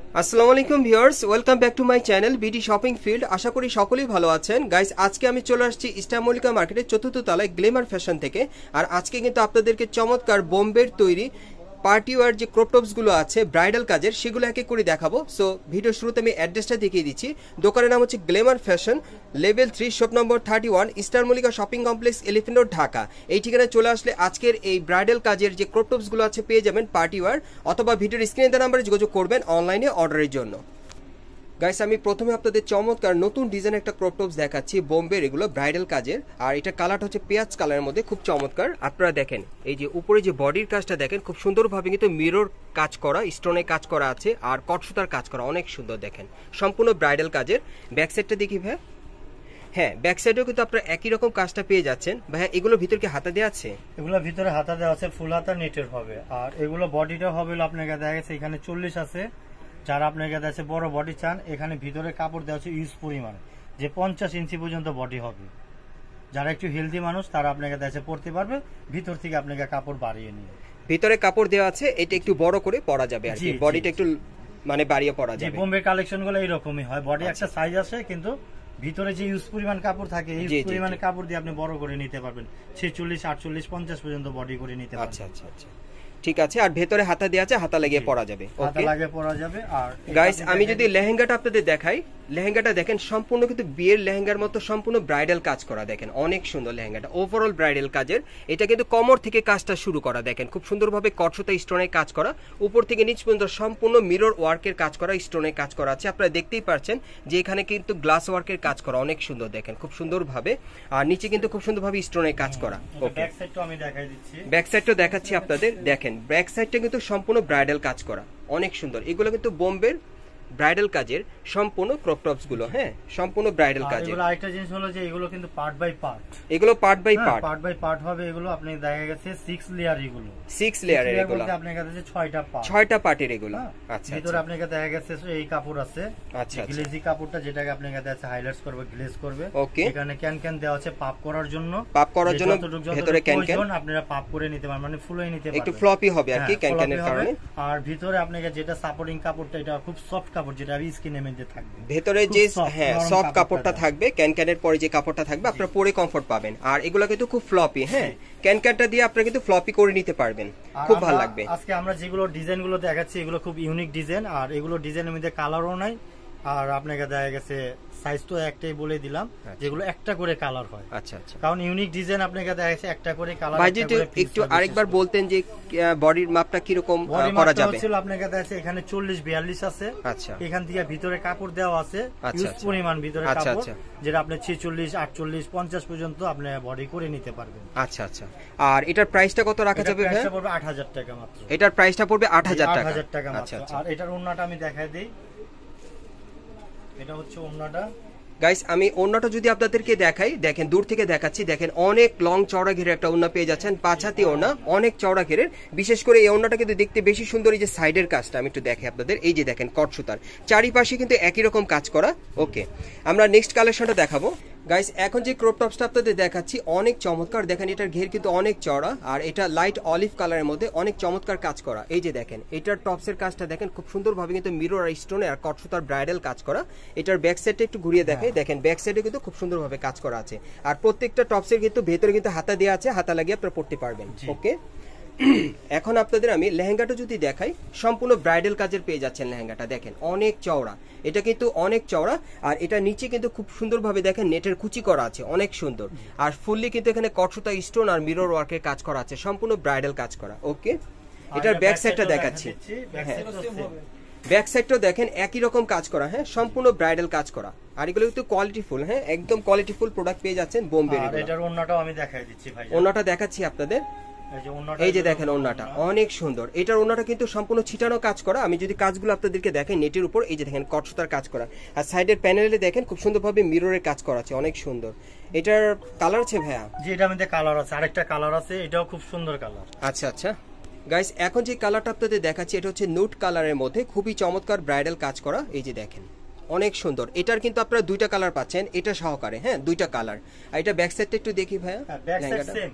আসসালামু আলাইকুম viewers, welcome back to my channel BD shopping field. আশা করি সকলেই ভালো আছেন। গাইস, আজকে আমি চলে আসছি ইস্টার মল্লিকা মার্কেটের চতুর্থ তলায় গ্ল্যামার ফ্যাশন থেকে। আর আজকে কিন্তু আপনাদেরকে চমৎকার বোম্বের তৈরি পার্টি ওয়ার যে ক্রপ টপসগুলো আছে ব্রাইডাল কাজের, সেগুলো এক এক করে দেখাবো। সো ভিডিও শুরুতে আমি অ্যাড্রেসটা দেখিয়ে দিচ্ছি। দোকানের নাম হচ্ছে glamour fashion, level 3, shop number 31, Eastern Mallika shopping complex, elephant road, Dhaka. এই ঠিকানায় চলে আসলে আজকের এই ব্রাইডাল কাজের যে ক্রপ টপসগুলো আছে পেয়ে যাবেন পার্টি ওয়ার, অথবা ভিডিওর স্ক্রিনে দেওয়া নাম্বারে যোগাযোগ করবেন অনলাইনে অর্ডারের জন্য। গাইস, আমি প্রথমে আপনাদের চমৎকার নতুন ডিজাইন একটা ক্রপ টপস দেখাচ্ছি বোম্বের, এগুলো ব্রাইডাল কাজের। আর এটা কালারটা হচ্ছে পেঁয়াজ কালারের মধ্যে, খুব চমৎকার। আপনারা দেখেন এই যে উপরে যে বডির কাজটা দেখেন, খুব সুন্দরভাবে কিন্তু মিরর কাজ করা, স্টোনে কাজ করা আছে, আর কটসুতার কাজ করা, অনেক সুন্দর দেখেন, সম্পূর্ণ ব্রাইডাল কাজের। ব্যাক সাইডটা দেখি ভাই। হ্যাঁ, ব্যাক সাইডেও কিন্তু আপনারা একই রকম কাজটা পেয়ে যাচ্ছেন। ভাই, এগুলো ভিতর কি হাতা দেওয়া আছে? এগুলো ভিতরে হাতা দেওয়া আছে, ফুল হাতা নেটের হবে। আর এগুলো বডিটা হবে আপনাকে দেখা গেছে এখানে 40 আছে। যারা আপনাকে দেখা বড় বডি চান, এখানে ভিতরে কাপড় দেওয়া আছে ইউজ পরিমাণ, যে 50 ইঞ্চি পর্যন্ত বডি হবে। যারা একটু হেলদি মানুষ তারা আপনাকে দেখা পড়তে পারবে, ভিতর থেকে আপনাকে কাপড় বাড়িয়ে নিয়ে ভিতরে কাপড় দেওয়া আছে, এটা একটু বড় করে পরা যাবে আর কি, বডিটা একটু মানে বাড়িয়ে পরা যাবে। বোম্বে কালেকশন গুলো এইরকমই হয়, বডি একটা সাইজ আসে কিন্তু ভিতরে যে ইউজ পরিমাণ কাপড় থাকে, এই পরিমাণে কাপড় দিয়ে আপনি বড় করে নিতে পারবেন। 46, 48, 50 পর্যন্ত বডি করে নিতে পারবেন। আচ্ছা আচ্ছা আচ্ছা, ঠিক আছে। আর ভেতরে হাতা দেওয়া আছে, হাতা লাগিয়ে পরা যাবে। হাতা লাগিয়ে পরা যাবে। আর গাইস, আমি যদি লেহেঙ্গাটা আপনাদের দেখাই, লেহেঙ্গাটা দেখেন সম্পূর্ণ কিন্তু বিয়ের লেহেঙ্গার মতো সম্পূর্ণ ব্রাইডাল কাজ করা, দেখেন অনেক সুন্দর লেহেঙ্গাটা, ওভারঅল ব্রাইডাল কাজের। এটা কিন্তু কোমর থেকে কাজটা শুরু করা, দেখেন খুব সুন্দরভাবে কটসুতা স্টোনের কাজ করা, উপর থেকে নিচ পর্যন্ত সম্পূর্ণ মিরর ওয়ার্কের কাজ করা, স্টোনের কাজ করা আছে। আপনারা দেখতেই পাচ্ছেন যে এখানে কিন্তু গ্লাস ওয়ার্কের কাজ করা, অনেক সুন্দর দেখেন, খুব সুন্দরভাবে। আর নিচে কিন্তু খুব সুন্দরভাবে স্টোনের কাজ করা। ওকে, ব্যাক সাইডটা আমি দেখাই দিচ্ছি। ব্যাক সাইডটা দেখাচ্ছি আপনাদের, দেখেন ব্যাক সাইডটা কিন্তু সম্পূর্ণ ব্রাইডাল কাজ করা, অনেক সুন্দর। এগুলো কিন্তু বোম্বের ব্রাইডাল কাজের সম্পূর্ণ ক্রপ টপস গুলো, হ্যাঁ সম্পূর্ণ ব্রাইডাল কাজের। এগুলো আরেকটা জিনিস হলো যে এগুলো কিন্তু পার্ট বাই পার্ট, এগুলো part by part, part by part হবে। এগুলো আপনি দেখা গেছে 6 লেয়ার, এগুলো 6 লেয়ারের, এগুলো আপনার কাছে 6টা পার্ট, 6টা পার্টের এগুলো। আচ্ছা, ভিতরে আপনার কাছে দেখা গেছে এই কাপড় আছে, আচ্ছা গ্লেজি কাপড়টা, যেটাকে আপনার কাছে আছে হাইলাইটস করবে, গ্লেজ করবে। ওকে, এখানে ক্যান ক্যান দেওয়া আছে পাপ করার জন্য, পাপ করার জন্য ভিতরে ক্যান ক্যান আপনারা পাপ করে নিতে পারেন, মানে ফুলই নিতে পারবেন, একটু ফ্লপি হবে আর কি ক্যান ক্যানের কারণে। আর ভিতরে আপনাকে যেটা সাপোর্টিং কাপড়টা, এটা খুব সফট কাপড়, যেটা স্কিনের মধ্যে থাকবে। ভেতরে যে হ্যাঁ সফট কাপড়টা থাকবে, ক্যান ক্যানের পরে যে কাপড়টা থাকবে আপনারা পরে কমফর্ট পাবেন। আর এগুলো কিন্তু খুব ফ্লপি, হ্যাঁ ক্যান ক্যানটা দিয়ে আপনারা কিন্তু ফ্লপি করে নিতে পারবেন, খুব ভালো লাগবে। আজকে আমরা যেগুলো ডিজাইন গুলো দেখাচ্ছি এগুলো খুব ইউনিক ডিজাইন, আর এগুলো ডিজাইনের মধ্যে কালারও নাই। আর আপনাকে দেখা গেছে সাইজ তো একটাই বলে দিলাম, যেগুলো একটা করে কালার হয়। আচ্ছা আচ্ছা, কারণ ইউনিক ডিজাইন আপনাকে দেখা গেছে একটা করে কালার। ভাই যদি একটু আরেকবার বলতেন যে বডির মাপটা কি রকম করা যাবে? ছিল আপনাকে দেখা যাচ্ছে এখানে 40, 42 আছে। আচ্ছা, এখান থেকে ভিতরে কাপড় দেওয়া আছে ইউজ পরিমাণ ভিতরে কাপড়, যেটা আপনি 46, 48, 50 পর্যন্ত আপনি বডি করে নিতে পারবেন। আচ্ছা আচ্ছা, আর এটার প্রাইসটা কত রাখা যাবে? প্রাইসটা পড়বে 8000 টাকা মাত্র। এটার প্রাইসটা পড়বে 8000 টাকা। 8000 টাকা মাত্র। আর এটার ওন্নাটা আমি দেখাই দেই, এটা হচ্ছে ওন্নাটা। গাইস, আমি ওন্নাটা যদি আপনাদেরকে দেখাই, দেখেন দূর থেকে দেখাচ্ছি, দেখেন অনেক লং চওড়া ঘেরের একটা ওন্না পেয়ে যাচ্ছেন, 5 হাতি ওন্না, অনেক চওড়া ঘেরের। বিশেষ করে এই ওন্নাটা কিন্তু দেখতে বেশি সুন্দর। এই যে সাইডের কাজটা আমি একটু দেখাই আপনাদের, এই যে দেখেন কটসুতার চারিপাশে কিন্তু একই রকম কাজ করা। ওকে, আমরা নেক্সট কালেকশনটা দেখাবো। গাইস, এখন যে ক্রপ টপসটা আপনাদের দেখাচ্ছি অনেক চমৎকার, দেখেন এটার ঘের কিন্তু অনেক চওড়া, আর এটা লাইট অলিভ কালারের মধ্যে অনেক চমৎকার কাজ করা। এই যে দেখেন এটার টপসের কাজটা দেখেন খুব সুন্দরভাবে কিন্তু মিরর আর স্টোনে আর কটসুতার ব্রাইডাল কাজ করা। এটার ব্যাক সাইডটা একটু ঘুরিয়ে দেখাই, দেখেন ব্যাক সাইডে কিন্তু খুব সুন্দরভাবে কাজ করা আছে। আর প্রত্যেকটা টপসের কিন্তু ভেতরে কিন্তু হাতা দেওয়া আছে, হাতা লাগিয়ে আপনারা পড়তে পারবেন। ওকে, এখন আপনাদের আমি লেহেঙ্গাটা যদি দেখাই, সম্পূর্ণ ব্রাইডাল কাজের পেয়ে যাচ্ছেন লেহেঙ্গাটা, দেখেন অনেক চওড়া, এটা কিন্তু অনেক চওড়া। আর এটা নিচে কিন্তু খুব সুন্দরভাবে দেখেন নেটের কুচি করা আছে, অনেক সুন্দর। আর ফুললি কিন্তু এখানে কটসুতা স্টোন আর মিরর ওয়ার্কের কাজ করা আছে, সম্পূর্ণ ব্রাইডাল কাজ করা। ওকে, এটার ব্যাক সাইডটা দেখাচ্ছি। হ্যাঁ, ব্যাক সাইডটাও দেখেন একই রকম কাজ করা, হ্যাঁ সম্পূর্ণ ব্রাইডাল কাজ করা। আর এগুলো কিন্তু কোয়ালিটিফুল, হ্যাঁ একদম কোয়ালিটিফুল প্রোডাক্ট পেয়ে যাচ্ছেন বোম্বের। এটার ওন্নাটাও আমি দেখাই দিচ্ছি ভাই, ওন্নাটা দেখাচ্ছি আপনাদের। এই যে দেখেন ওন্নাটা অনেক সুন্দর, এটার ওন্নাটা কিন্তু সম্পূর্ণ ছিটানো কাজ করা। আমি যদি কাজগুলো আপনাদেরকে দেখাই নেটের উপর, এই যে দেখেন কটসুতার কাজ করা, আর সাইডের প্যানেলে দেখেন খুব সুন্দরভাবে মিররের কাজ করা আছে, অনেক সুন্দর। এটার কালার আছে ভাইয়া? জি, এটা মধ্যে কালার আছে, আরেকটা কালার আছে, এটাও খুব সুন্দর কালার। আচ্ছা আচ্ছা গাইস, এখন যে কালারটা আপনাদের দেখাচ্ছি এটা হচ্ছে নুট কালারের মধ্যে খুবই চমৎকার ব্রাইডাল কাজ করা। এই যে দেখেন অনেক সুন্দর, এটার কিন্তু আপনারা দুইটা কালার পাচ্ছেন, এটা সহকারে, হ্যাঁ দুইটা কালার। আর এটা ব্যাক সাইডটা একটু দেখি ভাইয়া,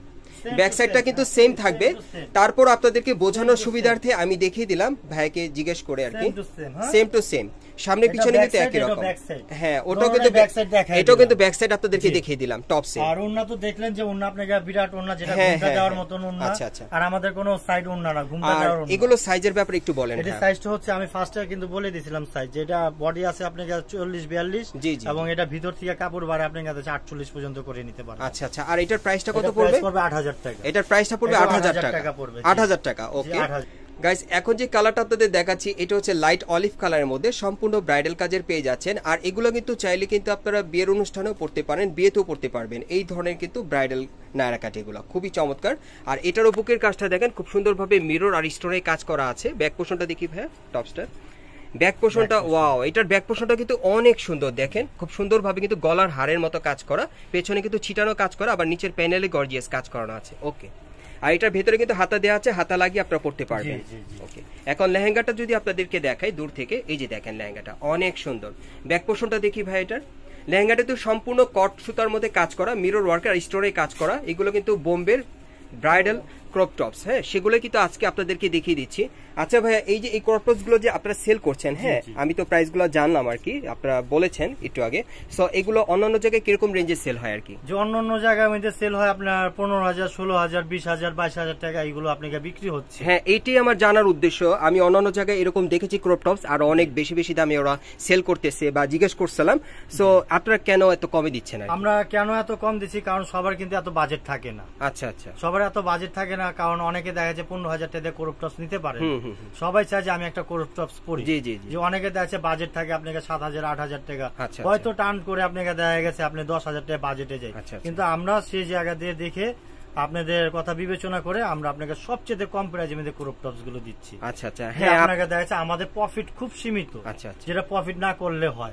ব্যাক সাইডটা কিন্তু সেম থাকবে। তারপর আপনাদেরকে বোঝানোর সুবিধার্থে আমি দেখিয়ে দিলাম ভাইকে জিজ্ঞেস করে আর কি, সেম টু সেম, সামনে পিছনে কিন্তু একই রকম। হ্যাঁ, ওটাও কিন্তু এটাও কিন্তু ব্যাক সাইড আপনাদেরকে দেখিয়ে দিলাম টপ সেম। আর ওন্না তো দেখলেন যে ওন্না আপনাকে বিরাট ওন্না, যেটা ঘুমটা দেওয়ার মতন ওন্না। আচ্ছা। আর আমাদের কোনো সাইড ওন্না না, ঘুমটা দেওয়ার ওন্না। এগুলো সাইজের ব্যাপারে একটু বলেন। এটা সাইজটা হচ্ছে আমি ফার্স্টে কিন্তু বলে দিয়েছিলাম সাইজ, যেটা বডি আছে আপনাকে 40-42, এবং এটা ভিতর থেকে কাপড় বাড়ে আপনার কাছে 48 পর্যন্ত করে নিতে পারবেন। আচ্ছা। আর এটার প্রাইসটা কত পড়বে? 8000 টাকা। এটার প্রাইসটা পড়বে 8000 টাকা পড়বে। 8000 টাকা। ওকে গাইস, এখন যে কালারটা আপনাদের দেখাচ্ছি এটা হচ্ছে লাইট অলিভ কালারের মধ্যে, সম্পূর্ণ ব্রাইডাল কাজের পেয়ে যাচ্ছেন। আর এগুলো কিন্তু চাইলে কিন্তু আপনারা বিয়ের অনুষ্ঠানেও পড়তে পারেন, বিয়েতেও পড়তে পারবেন। এই ধরনের কিন্তু ব্রাইডাল নায়রা কাট, এগুলো খুবই চমৎকার। আর এটারও বুকের কাজটা দেখেন খুব সুন্দরভাবে মিরর আর স্টোনের কাজ করা আছে। ব্যাক পোর্শনটা দেখি ভাই, টপসটা ব্যাক পোর্শনটা, ওয়াও, এটার ব্যাক পোর্শনটা কিন্তু অনেক সুন্দর। দেখেন খুব সুন্দরভাবে কিন্তু গলার হারের মতো কাজ করা, পেছনে কিন্তু ছিটানো কাজ করা, আবার নিচের প্যানেলে গর্জিয়াস কাজ করানো আছে। ওকে, আর এটার ভেতরে কিন্তু হাতা দেওয়া আছে, হাতা লাগিয়ে আপনারা পড়তে পারবেন। ওকে, এখন লেহেঙ্গাটা যদি আপনাদেরকে দেখাই দূর থেকে, এই যে দেখেন লেহেঙ্গাটা অনেক সুন্দর। ব্যাক পোর্শনটা দেখি ভাই, এটার লেহেঙ্গাটা তো সম্পূর্ণ কট সুতার মধ্যে কাজ করা, মিরর ওয়ার্ক আর স্টোরে কাজ করা। এগুলো কিন্তু বোম্বের ব্রাইডাল ক্রপ টপস, হ্যাঁ, সেগুলো কিন্তু আজকে আপনাদেরকে দেখিয়ে দিচ্ছি। আচ্ছা ভাইয়া, এই যে এই ক্রপ টপস গুলো যে আপনারা সেল করছেন, হ্যাঁ, আমি তো প্রাইস গুলো জানলাম আর কি, আপনারা বলেছেন একটু আগে। সো এগুলো অন্যান্য জায়গায় কিরকম রেঞ্জে সেল হয় আর কি? যে অন্যান্য জায়গায় মধ্যে সেল হয় আপনার 15000, 16000, 20000, 22000 টাকা, এগুলো আপনাকে বিক্রি হচ্ছে। হ্যাঁ, এইটাই আমার জানার উদ্দেশ্য। আমি অন্যান্য জায়গায় এরকম দেখেছি ক্রপ টপস আর অনেক বেশি বেশি দামে ওরা সেল করতেছে, বা জিজ্ঞেস করছিলাম। সো আপনারা কেন এত কমে দিচ্ছেন? আমরা কেন এত কম দিচ্ছি, কারণ সবার কিন্তু এত বাজেট থাকে না। আচ্ছা, সবার এত বাজেট থাকে না, কারণ অনেকে দেখা যায় 15000 টাকা দিয়ে ক্রপ টপস নিতে পারে। সবাই চায় যে আমি একটা ক্রপ টপস পরি। যে অনেকে দেখা যাচ্ছে বাজেট থাকে আপনাকে 7000, 8000 টাকা, হয়তো টার্ন করে আপনাকে দেখা গেছে আপনি 10000 টাকা বাজেটে যায়। কিন্তু আমরা সেই জায়গা দিয়ে দেখে আপনাদের কথা বিবেচনা করে আমরা আপনাকে সবচেয়ে কম প্রাইজে মধ্যে ক্রপ টপস গুলো দিচ্ছি। আচ্ছা, হ্যাঁ, আপনাকে দেখা যাচ্ছে আমাদের প্রফিট খুব সীমিত, যেটা প্রফিট না করলে হয়।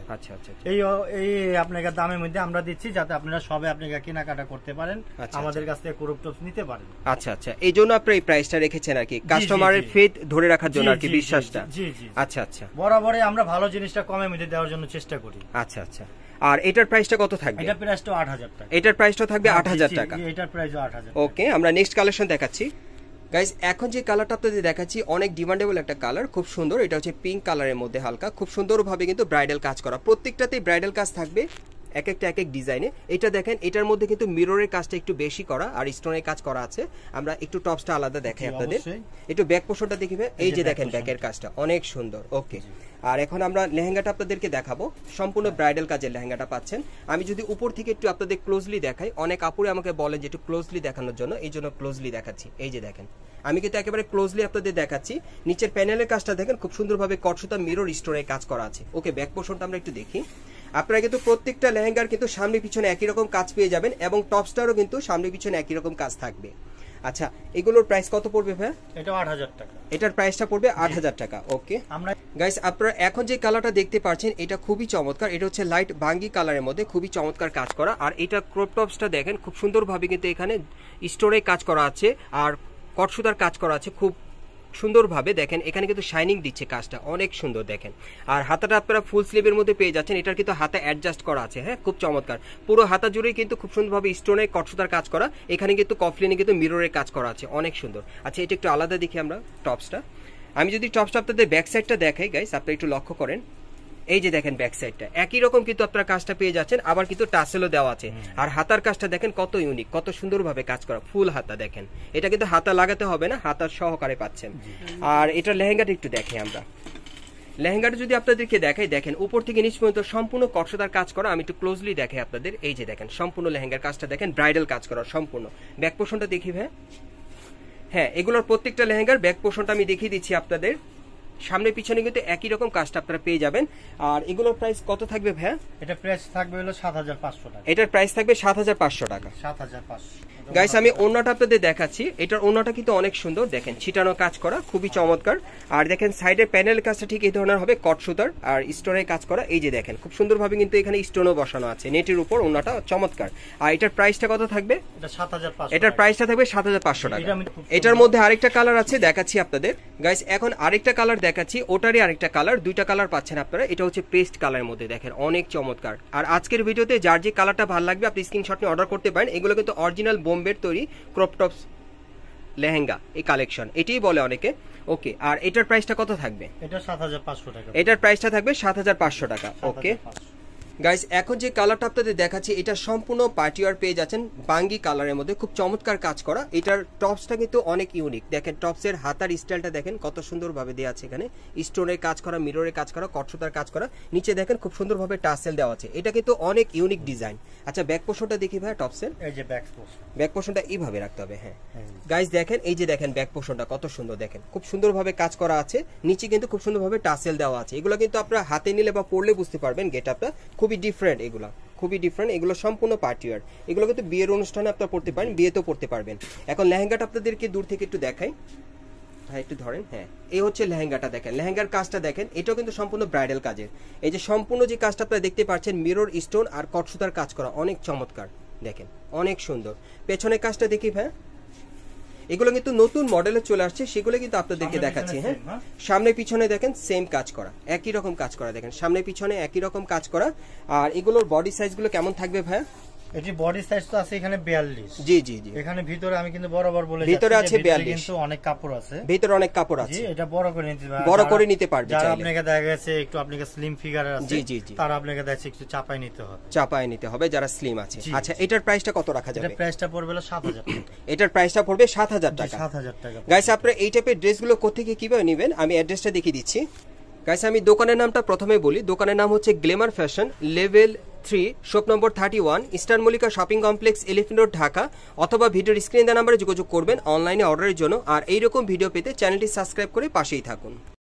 এই আপনাকে দামের মধ্যে আমরা দিচ্ছি, যাতে আপনারা সবাই আপনাকে কেনাকাটা করতে পারেন, আমাদের কাছ থেকে ক্রপ টপস নিতে পারেন। আচ্ছা, এই জন্য আপনি এই প্রাইসটা রেখেছেন আর কি, কাস্টমারের ফেথ ধরে রাখার জন্য আর কি, বিশ্বাসটা। আচ্ছা, বরাবরই আমরা ভালো জিনিসটা কমের মধ্যে দেওয়ার জন্য চেষ্টা করি। আচ্ছা। আর এটার প্রাইসটা কত থাকবে? এটার প্রাইসটা 8000 টাকা। এটার প্রাইসটা থাকবে 8000 টাকা। এটার প্রাইসও 8000। ওকে, আমরা নেক্সট কালেকশন দেখাচ্ছি। গাইস, এখন যে কালারটা আপনাদের দেখাচ্ছি অনেক ডিমান্ডেবল একটা কালার, খুব সুন্দর। এটা হচ্ছে পিঙ্ক কালারের মধ্যে হালকা, খুব সুন্দরভাবে কিন্তু ব্রাইডাল কাজ করা, প্রত্যেকটাতেই ব্রাইডাল কাজ থাকবে, এক একটা এক এক ডিজাইনে। এটা দেখেন, এটার মধ্যে কিন্তু মিররের কাজটা একটু বেশি করা আর স্টোনের কাজ করা আছে। আমরা একটু টপসটা আলাদা দেখাই আপনাদের, একটু ব্যাক পোর্শনটা দেখিবে। এই যে দেখেন ব্যাকের কাজটা অনেক সুন্দর। ওকে, আর এখন আমরা লেহেঙ্গাটা আপনাদেরকে দেখাবো, সম্পূর্ণ ব্রাইডাল কাজের লেহেঙ্গাটা পাচ্ছেন। আমি যদি উপর থেকে একটু আপনাদের ক্লোজলি দেখাই, অনেক আপুরে আমাকে বলেন যে একটু ক্লোজলি দেখানোর জন্য, এই জন্য ক্লোজলি দেখাচ্ছি। এই যে দেখেন, আমি কিন্তু একেবারে ক্লোজলি আপনাদের দেখাচ্ছি। নিচের প্যানেলের কাজটা দেখেন খুব সুন্দরভাবে কটসুতা মিরর স্টোনের কাজ করা আছে। ওকে, ব্যাক পোর্শনটা আমরা একটু দেখি। আপনারা কিন্তু প্রত্যেকটা লেহেঙ্গার কিন্তু সামনে পিছনে একই রকম কাজ পেয়ে যাবেন, এবং টপসটারও কিন্তু সামনে পিছনে একই রকম কাজ থাকবে। আচ্ছা, এগুলোর প্রাইস কত পড়বে ভাই? এটা 8000 টাকা। এটার প্রাইসটা পড়বে 8000 টাকা। ওকে, আমরা গাইস, আপনারা এখন যে কালারটা দেখতে পাচ্ছেন এটা খুবই চমৎকার। এটা হচ্ছে লাইট বাঙ্গি কালারের মধ্যে খুবই চমৎকার কাজ করা। আর এটা ক্রপ টপসটা দেখেন খুব সুন্দরভাবে কিন্তু এখানে স্টোরে কাজ করা আছে আর কটসুতার কাজ করা আছে, খুব সুন্দরভাবে দেখেন। এখানে কিন্তু শাইনিং দিচ্ছে, কাজটা অনেক সুন্দর দেখেন। আর হাতাটা আপনারা ফুল স্লিভের মধ্যে পেয়ে যাচ্ছেন। এটার কিন্তু হাতা অ্যাডজাস্ট করা আছে, হ্যাঁ, খুব চমৎকার। পুরো হাতা জুড়েই কিন্তু খুব সুন্দরভাবে স্টোনে কটসুতার কাজ করা, এখানে কিন্তু কফলিনে কিন্তু মিররের কাজ করা আছে, অনেক সুন্দর। আচ্ছা, এটা একটু আলাদা দেখি আমরা টপসটা। আমি যদি টপসটা আপনাদের ব্যাক সাইডটা দেখাই গাইস, আপনারা একটু লক্ষ্য করেন। এই যে দেখেন ব্যাক সাইডটা একই রকম কিন্তু আপনারা কাজটা পেয়ে যাচ্ছেন, আবার কিন্তু টাসেলও দেওয়া আছে। আর হাতার কাজটা দেখেন কত ইউনিক, কত সুন্দরভাবে কাজ করা, ফুল হাতা দেখেন। এটা কিন্তু হাতা লাগাতে হবে না, হাতার সহকারে পাচ্ছেন। আর এটা লেহেঙ্গাটা একটু দেখি আমরা। লেহেঙ্গাটা যদি আপনাদেরকে দেখাই, দেখেন উপর থেকে নিচ পর্যন্ত সম্পূর্ণ কটসুতার কাজ করা। আমি একটু ক্লোজলি দেখাই আপনাদের। এই যে দেখেন সম্পূর্ণ লেহেঙ্গার কাজটা দেখেন, ব্রাইডাল কাজ করা সম্পূর্ণ। ব্যাক পোর্শনটা দেখি ভাই। হ্যাঁ, এগুলোর প্রত্যেকটা লেহেঙ্গার ব্যাক পোর্শনটা আমি দেখিয়ে দিচ্ছি আপনাদের। সামনে পিছনে কিন্তু একই রকম কাজটা আপনারা পেয়ে যাবেন। আর এগুলোর প্রাইস কত থাকবে ভাইয়া? এটা প্রাইস থাকবে হলো 7500 টাকা। এটার প্রাইস থাকবে 7500 টাকা। 7500। গাইস, আমি ওন্নাটা আপনাদের দেখাচ্ছি। এটার ওন্নাটা কিন্তু অনেক সুন্দর, দেখেন ছিটানো কাজ করা, খুবই চমৎকার। আর দেখেন সাইডের প্যানেল কাজটা ঠিক এই ধরনের হবে, কট সুতার আর স্টোনের কাজ করা। এই যে দেখেন খুব সুন্দরভাবে কিন্তু এখানে স্টোনও বসানো আছে নেটের উপর, ওন্নাটা চমৎকার। আর এটার প্রাইসটা কত থাকবে? এটা 7500। এটার প্রাইসটা থাকবে 7500 টাকা। এটার মধ্যে আরেকটা কালার আছে, দেখাচ্ছি আপনাদের। গাইস, এখন আরেকটা কালার দেখাচ্ছি ওটারই আরেকটা কালার, দুইটা কালার পাচ্ছেন আপনারা। এটা হচ্ছে পেস্ট কালারের মধ্যে, দেখেন অনেক চমৎকার। আর আজকের ভিডিওতে যার যে কালারটা ভালো লাগবে আপনি স্ক্রিনশট নিয়ে অর্ডার করতে পারেন। এগুলো কিন্তু অরিজিনাল বোম্বের তৈরি ক্রপ টপস লেহেঙ্গা এই কালেকশন, এটাই বলে অনেকে। ওকে, আর এটার প্রাইসটা কত থাকবে? এটা 7500 টাকা। এটার প্রাইসটা থাকবে 7500 টাকা। ওকে গাইস, এখন যে কালারটা আপনাদের দেখাচ্ছি এটা সম্পূর্ণ পার্টিওয়ার পেয়ে যাচ্ছেন বাঙ্গি কালারের মধ্যে, খুব চমৎকার কাজ করা। এটার টপসটা কিন্তু অনেক ইউনিক, দেখেন টপসের হাতার স্টাইলটা দেখেন কত সুন্দরভাবে দেওয়া আছে। এখানে স্টোনের কাজ করা, মিররের কাজ করা, কটসুতার কাজ করা, নিচে দেখেন খুব সুন্দরভাবে টাসেল দেওয়া আছে। এটা কিন্তু অনেক ইউনিক ডিজাইন। আচ্ছা ব্যাক পোর্শনটা দেখি ভাই টপসের। এই যে ব্যাক পোর্শন, ব্যাক পোর্শনটা এইভাবে রাখতে হবে। হ্যাঁ গাইস দেখেন, এই যে দেখেন ব্যাক পোর্শনটা কত সুন্দর, দেখেন খুব সুন্দরভাবে কাজ করা আছে। নিচে কিন্তু খুব সুন্দরভাবে টাসেল দেওয়া আছে। এগুলো কিন্তু আপনারা হাতে নিলে বা পরলে বুঝতে পারবেন গেটআপটা খুবই ডিফারেন্ট। এগুলো খুবই ডিফারেন্ট, এগুলো সম্পূর্ণ পার্টিওয়ার। এগুলো কিন্তু বিয়ের অনুষ্ঠানে আপনারা পড়তে পারেন, বিয়েতেও পড়তে পারবেন। এখন লেহেঙ্গাটা আপনাদেরকে দূর থেকে একটু দেখাই। হ্যাঁ একটু ধরেন। হ্যাঁ এই হচ্ছে লেহেঙ্গাটা, দেখেন লেহেঙ্গার কাজটা দেখেন, এটাও কিন্তু সম্পূর্ণ ব্রাইডাল কাজের। এই যে সম্পূর্ণ যে কাজটা আপনারা দেখতে পাচ্ছেন মিরর স্টোন আর কটসুতার কাজ করা, অনেক চমৎকার, দেখেন অনেক সুন্দর। পেছনের কাজটা দেখি ভাই, এগুলো কিন্তু নতুন মডেলে চলে আসছে, সেগুলো কিন্তু আপনাদেরকে দেখাচ্ছি। হ্যাঁ সামনে পিছনে দেখেন সেম কাজ করা, একই রকম কাজ করা, দেখেন সামনে পিছনে একই রকম কাজ করা। আর এগুলোর বডি সাইজগুলো কেমন থাকবে ভাইয়া? এটি বডি সাইজ তো আছে এখানে 42। জি জি জি, এখানে ভিতরে আমি কিন্তু বরাবর বলে ভিতরে আছে 42, কিন্তু অনেক কাপড় আছে, ভিতরে অনেক কাপড় আছে। জি এটা বড় করে নিতে পারবে, বড় করে নিতে পারবে। যারা আপনাকে দেখা গেছে একটু আপনাকে স্লিম ফিগারের আছে, জি জি জি, তারা আপনাকে দেখছে একটু চাপায় নিতে হবে, চাপায় নিতে হবে যারা স্লিম আছে। আচ্ছা এটার প্রাইসটা কত রাখা যাবে? এটার প্রাইসটা পড়বে 7000 টাকা। এটার প্রাইসটা পড়বে 7000 টাকা। 7000 টাকা। গাইস আপনারা এই টাইপের ড্রেসগুলো কোত্থেকে কিভাবে নেবেন আমি অ্যাড্রেসটা দেখিয়ে দিচ্ছি। গাইস আমি দোকানের নামটা প্রথমে বলি, দোকানের নাম হচ্ছে glamour fashion, level 3, shop number 31, Eastern Mallika shopping complex, elephant road, Dhaka. অথবা ভিডিওর স্ক্রিনে দেওয়া নাম্বারে যোগাযোগ করবেন অনলাইনে অর্ডারের জন্য। আর এইরকম ভিডিও পেতে চ্যানেলটি সাবস্ক্রাইব করে পাশেই থাকুন।